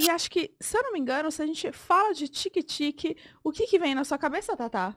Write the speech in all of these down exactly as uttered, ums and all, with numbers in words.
E acho que, se eu não me engano, se a gente fala de tique-tique, o que que vem na sua cabeça, Tatá?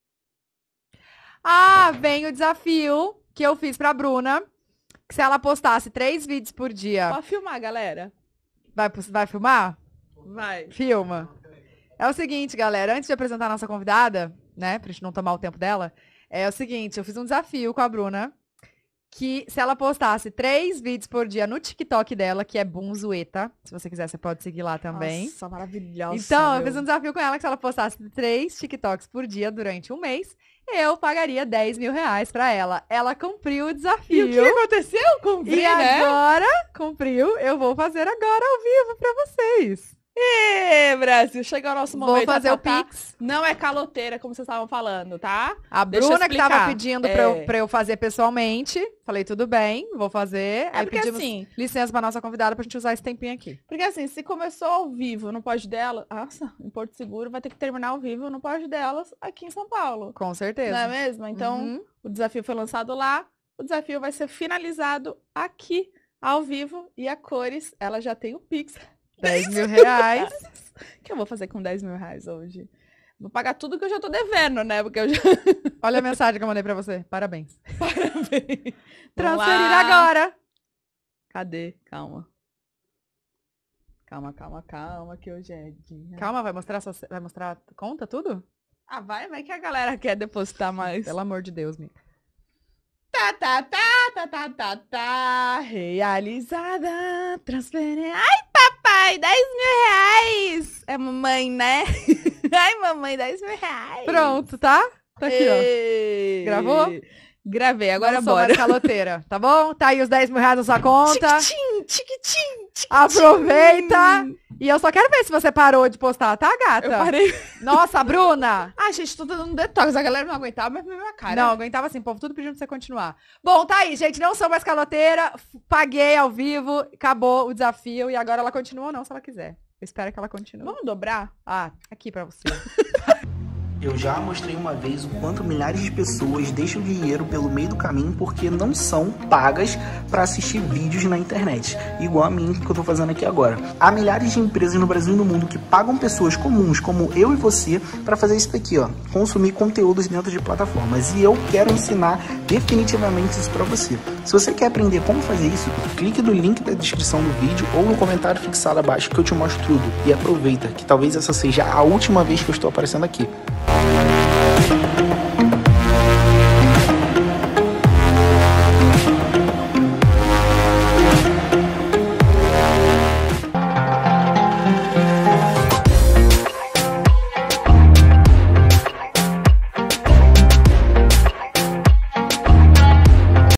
Ah, vem o desafio que eu fiz pra Bruna, que se ela postasse três vídeos por dia... Pode filmar, galera. Vai, vai filmar? Vai. Filma. É o seguinte, galera, antes de apresentar a nossa convidada, né, pra gente não tomar o tempo dela, é o seguinte, eu fiz um desafio com a Bruna, que se ela postasse três vídeos por dia no TikTok dela, que é Bunzueta, se você quiser, você pode seguir lá também. Nossa, maravilhosa. Então, meu. eu fiz um desafio com ela, que se ela postasse três TikToks por dia durante um mês, eu pagaria dez mil reais pra ela. Ela cumpriu o desafio. E o que aconteceu? Cumpri, E né? agora, cumpriu, eu vou fazer agora ao vivo pra vocês. Ê, Brasil, chegou o nosso momento. Vou fazer o Tatá Pix. não é caloteira, como vocês estavam falando, tá? A Deixa eu Bruna que tava explicar. pedindo É. pra, eu, pra eu fazer pessoalmente. Falei, tudo bem, vou fazer. É Aí porque pedimos assim, licença pra nossa convidada pra gente usar esse tempinho aqui. porque assim, se começou ao vivo no pod dela, nossa, em Porto Seguro, vai ter que terminar ao vivo no pod delas aqui em São Paulo. Com certeza. Não é mesmo? Então, Uhum. o desafio foi lançado lá, o desafio vai ser finalizado aqui, ao vivo, e a Cores, ela já tem o Pix. dez mil reais. O que eu vou fazer com dez mil reais hoje? Vou pagar tudo que eu já tô devendo, né? Porque eu já... Olha a mensagem que eu mandei pra você. Parabéns. Parabéns. Vamos Transferir lá. agora. Cadê? Calma. Calma, calma, calma, que hoje é dia. Calma, vai mostrar, sua, vai mostrar conta, tudo? Ah, vai, vai que a galera quer depositar mais. Pelo amor de Deus, Mica. Tá, tá, tá, tá, tá, tá, tá. Realizada. Transferência. Ai, papai, dez mil reais. É mamãe, né? Ai, mamãe, dez mil reais. Pronto, tá? Tá aqui, ó. Ei. Gravou? Gravei, agora Não sou bora. mais caloteira, tá bom? Tá aí os dez mil reais na sua conta. Tiquitim, tiquitim, tiquitim. Aproveita. E eu só quero ver se você parou de postar, tá, gata? Eu parei. Nossa, Bruna! Ah, gente, tô dando um detox. A galera não aguentava mais ver minha cara. Não, aguentava assim, povo, tudo pedindo pra você continuar. Bom, tá aí, gente, não sou mais caloteira, f- paguei ao vivo, acabou o desafio e agora ela continua ou não, se ela quiser. Eu espero que ela continue. Vamos dobrar? Ah, aqui pra você. Eu já mostrei uma vez o quanto milhares de pessoas deixam dinheiro pelo meio do caminho porque não são pagas para assistir vídeos na internet, igual a mim que eu tô fazendo aqui agora. Há milhares de empresas no Brasil e no mundo que pagam pessoas comuns como eu e você para fazer isso daqui, ó, consumir conteúdos dentro de plataformas. E eu quero ensinar definitivamente isso para você. Se você quer aprender como fazer isso, clique no link da descrição do vídeo ou no comentário fixado abaixo que eu te mostro tudo. E aproveita, que talvez essa seja a última vez que eu estou aparecendo aqui.